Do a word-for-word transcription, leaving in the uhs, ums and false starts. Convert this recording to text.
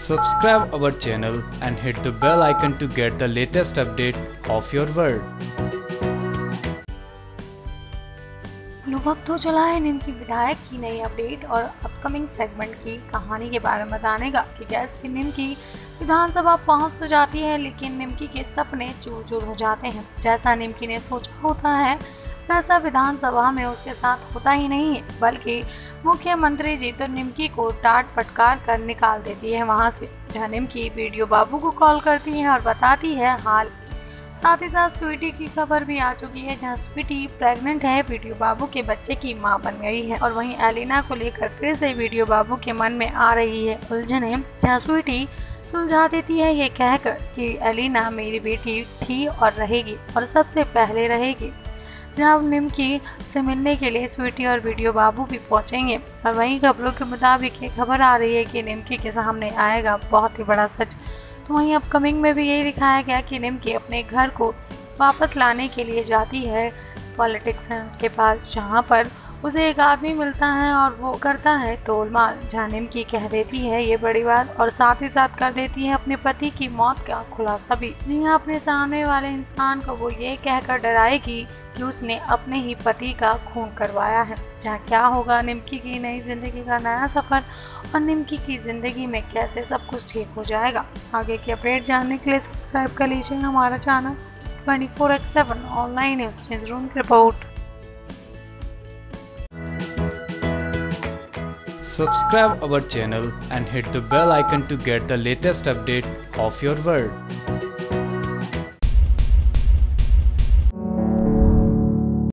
Subscribe our channel and hit the bell icon to get the latest update of your world. वक्त हो चला है निम्की विधायक की नई अपडेट और अपकमिंग सेगमेंट की कहानी के बारे में बताने का कि कैसे निम्की विधानसभा पहुंच तो जाती है लेकिन निम्की के सपने चूर चूर हो जाते हैं। जैसा निम्की ने सोचा होता है वैसा विधानसभा में उसके साथ होता ही नहीं है, बल्कि मुख्यमंत्री जी तो निम्की को डांट फटकार कर निकाल देती है वहां से, जहां निम्की वीडियो बाबू को कॉल करती है और बताती है हाल। साथ ही साथ स्वीटी की खबर भी आ चुकी है, जहां स्वीटी प्रेग्नेंट है, वीडियो बाबू के बच्चे की मां बन गई है। और वहीं एलिना को लेकर फिर से वीडियो बाबू के मन में आ रही है उलझने, जहां स्वीटी सुलझा देती है ये कहकर कि एलिना मेरी बेटी थी और रहेगी और सबसे पहले रहेगी। जहां निम्की से मिलने के लिए स्वीटी और वीडियो बाबू भी पहुंचेंगे। और वहीं खबरों के मुताबिक ये खबर आ रही है कि निम्की के सामने आएगा बहुत ही बड़ा सच। तो वहीं अपकमिंग में भी यही दिखाया गया कि निम्की अपने घर को वापस लाने के लिए जाती है पॉलिटिशियन के पास, जहां पर उसे एक आदमी मिलता है और वो करता है तोलमाल। जहां निम्की कह देती है ये बड़ी बात और साथ ही साथ कर देती है अपने पति की मौत का खुलासा भी। जी हाँ, अपने सामने वाले इंसान को वो ये कहकर डराएगी कि उसने अपने ही पति का खून करवाया है। जहाँ क्या होगा निम्की की नई जिंदगी का नया सफर और निम्की की जिंदगी में कैसे सब कुछ ठीक हो जाएगा। आगे की अपडेट जानने के लिए सब्सक्राइब कर लीजिए हमारा channel twenty four X seven online news newsroom की report. Subscribe our channel and hit the bell icon to get the latest update of your world.